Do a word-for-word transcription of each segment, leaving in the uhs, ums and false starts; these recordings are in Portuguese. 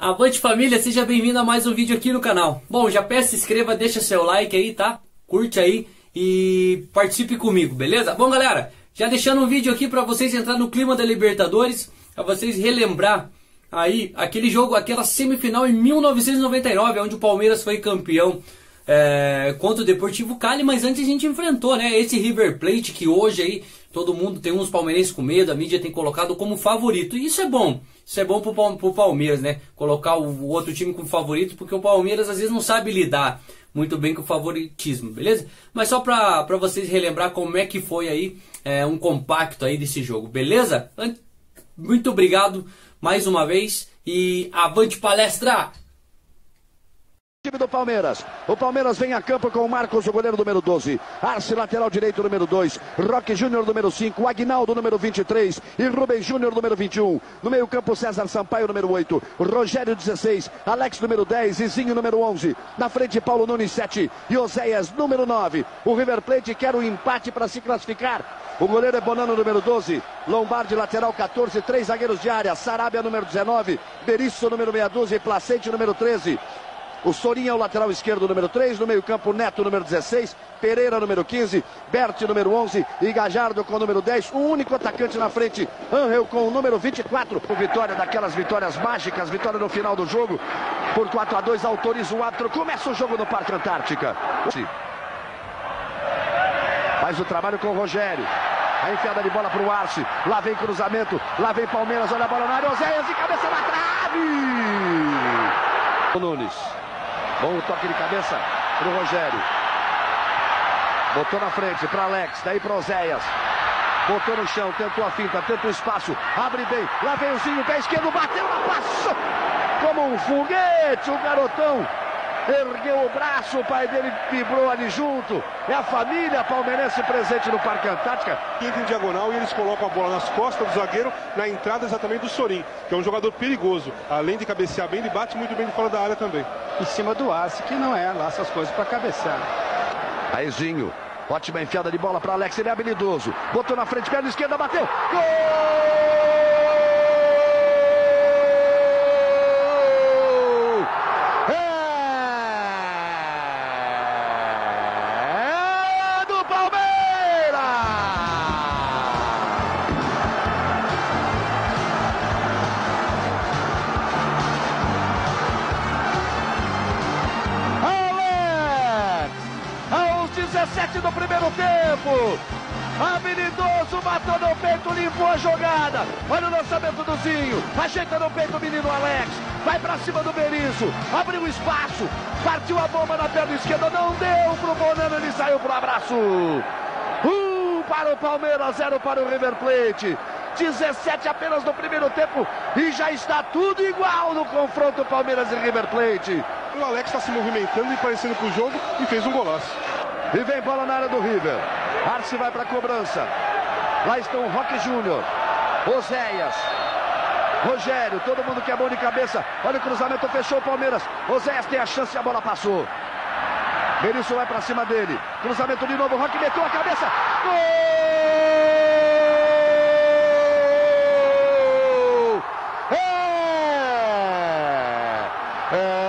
Avante família, seja bem-vindo a mais um vídeo aqui no canal. Bom, já peço, se inscreva, deixa seu like aí, tá? Curte aí e participe comigo, beleza? Bom galera, já deixando um vídeo aqui para vocês entrar no clima da Libertadores, para vocês relembrar aí aquele jogo, aquela semifinal em mil novecentos e noventa e nove, onde o Palmeiras foi campeão é, contra o Deportivo Cali, mas antes a gente enfrentou, né, esse River Plate que hoje aí todo mundo tem uns palmeirenses com medo, a mídia tem colocado como favorito, e isso é bom. Isso é bom pro, pro Palmeiras, né? Colocar o, o outro time como favorito, porque o Palmeiras às vezes não sabe lidar muito bem com o favoritismo, beleza? Mas só pra, pra vocês relembrar como é que foi aí é, um compacto aí desse jogo, beleza? Muito obrigado mais uma vez e avante palestra! Time do Palmeiras. O Palmeiras vem a campo com o Marcos, o goleiro número doze. Arce, lateral direito, número dois. Roque Júnior, número cinco. Aguinaldo, número vinte e três. E Rubens Júnior, número vinte e um. No meio campo, César Sampaio, número oito. Rogério, dezesseis. Alex, número dez. Izinho, número onze. Na frente, Paulo Nunes, sete. E Oséias, número nove. O River Plate quer o empate para se classificar. O goleiro é Bonano, número doze. Lombardi, lateral, quatorze. Três zagueiros de área. Sarabia, número dezenove. Berisso, número meia dúzia. E Placente, número treze. O Sorinha é o lateral esquerdo, número três. No meio campo, Neto, número dezesseis. Pereira, número quinze. Berti, número onze. E Gajardo com o número dez. O único atacante na frente, Angel com o número vinte e quatro. O vitória daquelas vitórias mágicas. Vitória no final do jogo. Por quatro a dois, autoriza o árbitro. Começa o jogo no Parque Antártica. Faz o trabalho com o Rogério. A enfiada de bola para o Arce. Lá vem cruzamento. Lá vem Palmeiras. Olha a bola na área. Oséias de cabeça na trave. O Nunes. Bom toque de cabeça para o Rogério. Botou na frente para Alex, daí para Oséias. Botou no chão, tentou a finta, tentou o espaço. Abre bem, lá vem o Zinho, pé esquerdo, bateu na passou. Como um foguete, o garotão. Ergueu o braço, o pai dele vibrou ali junto. É a família palmeirense presente no Parque Antártica. Entra em diagonal e eles colocam a bola nas costas do zagueiro, na entrada exatamente do Sorin, que é um jogador perigoso. Além de cabecear bem, ele bate muito bem de fora da área também. Em cima do Arce, que não é lá essas coisas para cabecear. Aí Zinho, ótima enfiada de bola para Alex, ele é habilidoso. Botou na frente, perna esquerda, bateu. Gol! dezessete do primeiro tempo. Habilidoso, matou no peito, limpou a jogada. Olha o lançamento do Zinho. Ajeita no peito o menino Alex. Vai pra cima do Berisso. Abriu espaço. Partiu a bomba na perna esquerda. Não deu pro Bonano, ele saiu pro abraço. Um para o Palmeiras, zero para o River Plate. dezessete apenas no primeiro tempo. E já está tudo igual no confronto Palmeiras e River Plate. O Alex está se movimentando e parecendo pro jogo e fez um golaço. E vem bola na área do River. Arce vai para a cobrança. Lá estão o Roque Júnior, Oséias, Rogério, todo mundo que é bom de cabeça. Olha o cruzamento, fechou o Palmeiras. Oséias tem a chance e a bola passou. Berício vai para cima dele. Cruzamento de novo, Roque meteu a cabeça. Gol! É! É!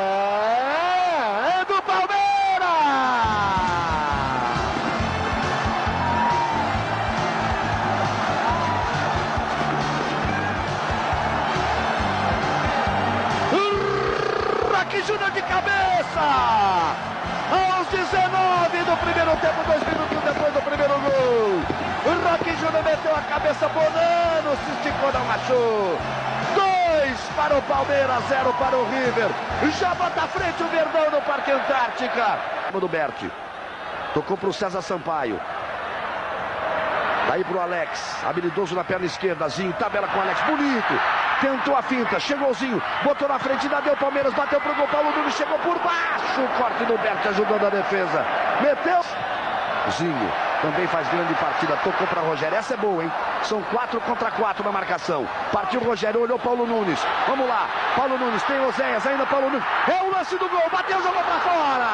Júnior de cabeça, aos dezenove do primeiro tempo, dois minutos depois do primeiro gol. O Roque Júnior meteu a cabeça, Bonano se esticou, não achou. Dois para o Palmeiras, zero para o River. Já bota à frente o Verdão no Parque Antártica. Do Berti, tocou para o César Sampaio. Daí para o Alex, habilidoso na perna esquerda, Zinho, tabela com o Alex, bonito. Tentou a finta, chegou o Zinho, botou na frente, ainda deu o Palmeiras, bateu pro gol, Paulo Nunes chegou por baixo, o corte do Berti ajudando a defesa, meteu, Zinho também faz grande partida, tocou para Rogério, essa é boa, hein, são quatro contra quatro na marcação, partiu o Rogério, olhou Paulo Nunes, vamos lá, Paulo Nunes, tem Oséias, ainda Paulo Nunes, é o lance do gol, bateu, jogou para fora,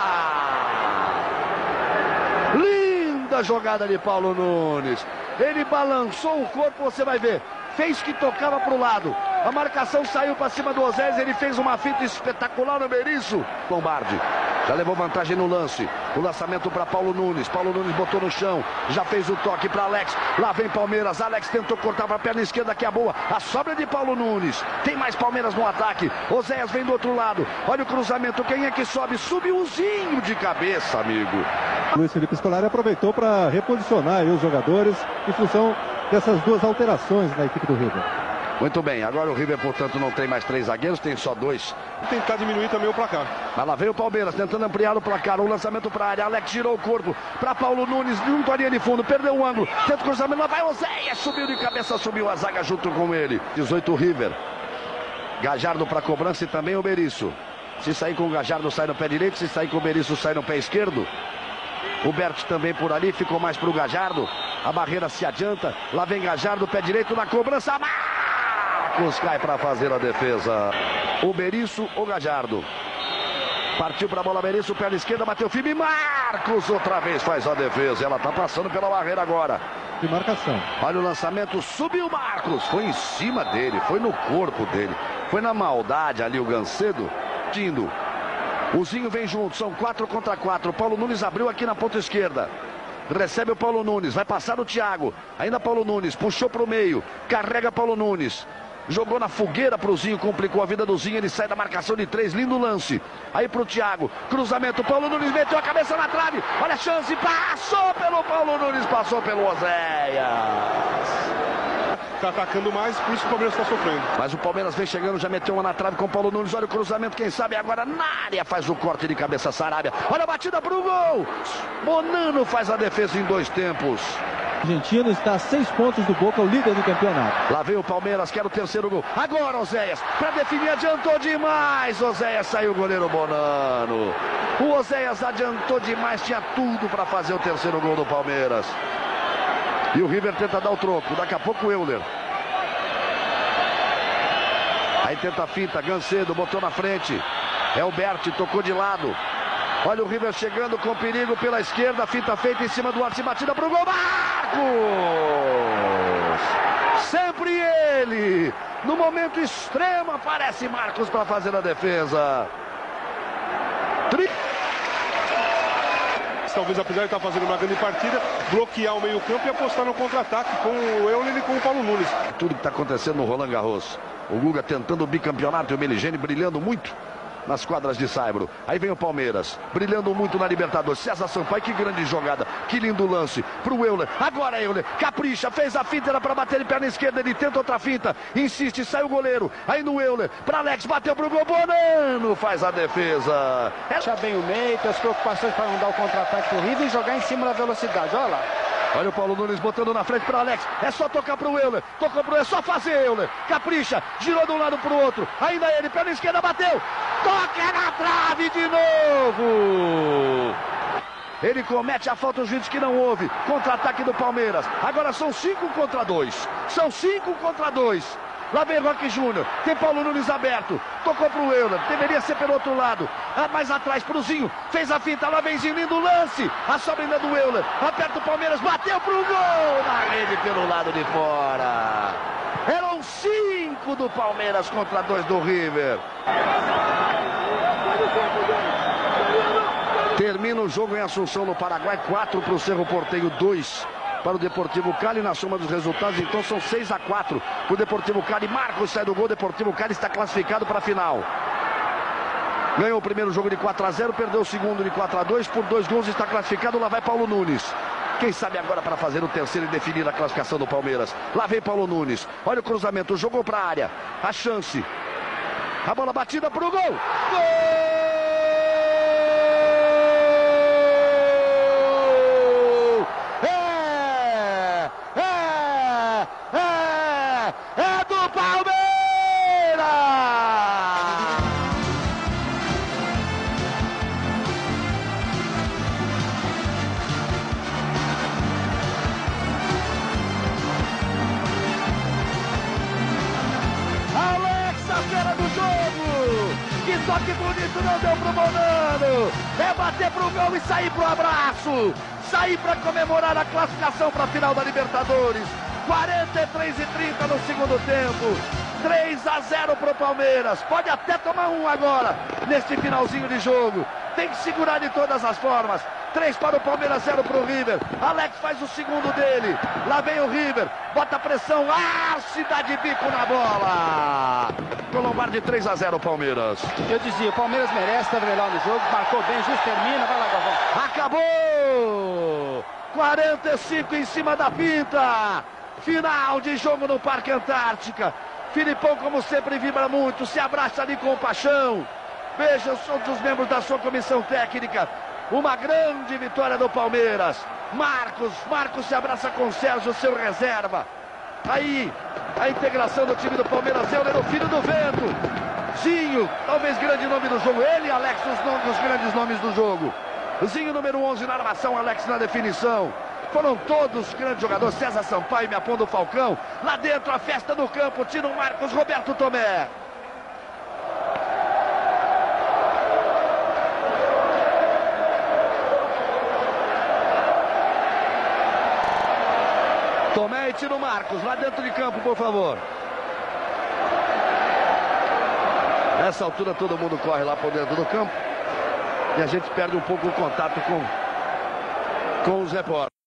linda jogada de Paulo Nunes, ele balançou o corpo, você vai ver, fez que tocava para o lado. A marcação saiu para cima do Oséias, ele fez uma fita espetacular no Berizzo. Lombardi já levou vantagem no lance. O lançamento para Paulo Nunes. Paulo Nunes botou no chão, já fez o toque para Alex. Lá vem Palmeiras. Alex tentou cortar para a perna esquerda, que é boa. A sobra de Paulo Nunes. Tem mais Palmeiras no ataque. Oséias vem do outro lado. Olha o cruzamento. Quem é que sobe? Subiuzinho de cabeça, amigo. Luiz Felipe Scolari aproveitou para reposicionar aí os jogadores em função dessas duas alterações na equipe do River. Muito bem, agora o River, portanto, não tem mais três zagueiros, tem só dois. Tentar diminuir também o placar. Mas lá veio o Palmeiras, tentando ampliar o placar. O lançamento para a área, Alex girou o corpo para Paulo Nunes, junto à linha de fundo, perdeu o ângulo. Tenta o cruzamento, lá vai Oséias, subiu de cabeça, subiu a zaga junto com ele. dezoito River. Gajardo para cobrança e também o Berizzo. Se sair com o Gajardo, sai no pé direito. Se sair com o Berizzo, sai no pé esquerdo. O Bert também por ali, ficou mais para o Gajardo. A barreira se adianta. Lá vem Gajardo, pé direito na cobrança. Marcos cai para fazer a defesa. O Berizzo ou Gajardo. Partiu para a bola Berizzo, perna esquerda, bateu firme. Marcos outra vez faz a defesa. Ela está passando pela barreira agora. De marcação. Olha o lançamento, subiu Marcos. Foi em cima dele, foi no corpo dele. Foi na maldade ali o Gancedo. Tindo. O Zinho vem junto, são quatro contra quatro. Paulo Nunes abriu aqui na ponta esquerda. Recebe o Paulo Nunes, vai passar o Thiago. Ainda Paulo Nunes, puxou para o meio. Carrega Paulo Nunes. Jogou na fogueira pro Zinho, complicou a vida do Zinho. Ele sai da marcação de três, lindo lance. Aí pro Thiago, cruzamento. Paulo Nunes meteu a cabeça na trave. Olha a chance, passou pelo Paulo Nunes, passou pelo Oséias. Está atacando mais, por isso o Palmeiras está sofrendo. Mas o Palmeiras vem chegando, já meteu uma na trave com o Paulo Nunes. Olha o cruzamento, quem sabe agora na área faz o corte de cabeça Sarabia. Olha a batida pro gol. Bonano faz a defesa em dois tempos. O argentino está a seis pontos do Boca, o líder do campeonato. Lá vem o Palmeiras, quer o terceiro gol. Agora Oséias, para definir, adiantou demais. Oséias saiu o goleiro Bonano. O Oséias adiantou demais, tinha tudo para fazer o terceiro gol do Palmeiras. E o River tenta dar o troco. Daqui a pouco o Euler. Aí tenta a finta. Gancedo botou na frente. É o Bert, tocou de lado. Olha o River chegando com perigo pela esquerda. Finta feita em cima do Arce. Batida para o gol. Marcos! Sempre ele. No momento extremo aparece Marcos para fazer a defesa. Tri... Talvez, apesar de estar fazendo uma grande partida, bloquear o meio-campo e apostar no contra-ataque com o Euler e com o Paulo Nunes. Tudo que está acontecendo no Roland Garros. O Guga tentando o bicampeonato e o Meligeni brilhando muito nas quadras de Saibro. Aí vem o Palmeiras, brilhando muito na Libertadores. César Sampaio, que grande jogada, que lindo lance pro Euler. Agora Euler, capricha, fez a finta, era para bater de perna esquerda, ele tenta outra finta, insiste, sai o goleiro. Aí no Euler, para Alex, bateu pro gol, Bonano faz a defesa. Fecha bem o meio, tem as preocupações para não dar o contra-ataque pro River e jogar em cima da velocidade, olha lá. Olha o Paulo Nunes botando na frente para Alex. É só tocar para o Euler. Tocou para o Euler. É só fazer, Euler. Capricha. Girou de um lado para o outro. Ainda ele. Perna esquerda. Bateu. Toca na trave de novo. Ele comete a falta, o juiz que não houve. Contra-ataque do Palmeiras. Agora são cinco contra dois. São cinco contra dois. Lá vem Roque Júnior, tem Paulo Nunes aberto, tocou pro Euler, deveria ser pelo outro lado, ah, mais atrás pro Zinho, fez a finta, lá vem Zinho, lindo lance, a sobra ainda do Euler, aperta o Palmeiras, bateu pro gol, na rede pelo lado de fora. Eram cinco do Palmeiras contra dois do River. Termina o jogo em Assunção, no Paraguai, quatro para o Cerro Porteño, dois para o Deportivo Cali. Na soma dos resultados, então, são seis a quatro para o Deportivo Cali. Marcos sai do gol, Deportivo Cali está classificado para a final. Ganhou o primeiro jogo de quatro a zero, perdeu o segundo de quatro a dois, por dois gols está classificado. Lá vai Paulo Nunes. Quem sabe agora para fazer o terceiro e definir a classificação do Palmeiras. Lá vem Paulo Nunes. Olha o cruzamento, jogou para a área. A chance. A bola batida para o gol. Gol! Toque bonito, não deu pro Bonano. É bater pro gol e sair pro abraço. Sair para comemorar a classificação para a final da Libertadores. quarenta e três e trinta no segundo tempo. três a zero para o Palmeiras. Pode até tomar um agora, neste finalzinho de jogo. Tem que segurar de todas as formas. três para o Palmeiras, zero para o River. Alex faz o segundo dele. Lá vem o River. Bota pressão. Ah, Cidade Bico na bola. Com Lombardi, três a zero Palmeiras. Eu dizia, o Palmeiras merece, tá melhor no jogo. Marcou bem, justo termina. Vai lá, Galvão. Acabou! quarenta e cinco em cima da pinta. Final de jogo no Parque Antártica. Filipão, como sempre, vibra muito. Se abraça ali com paixão. Veja todos os membros da sua comissão técnica. Uma grande vitória do Palmeiras. Marcos, Marcos se abraça com Sérgio, seu reserva. Aí, a integração do time do Palmeiras. Euler, o filho do vento. Zinho, talvez grande nome do jogo. Ele e Alex, os, nomes, os grandes nomes do jogo. Zinho, número onze na armação, Alex na definição. Foram todos grandes jogadores. César Sampaio, me aponta o Falcão. Lá dentro, a festa no campo. Tino Marcos, Roberto Tomé. Tomé e Tino Marcos, lá dentro de campo, por favor. Nessa altura todo mundo corre lá por dentro do campo. E a gente perde um pouco o contato com, com os repórteres.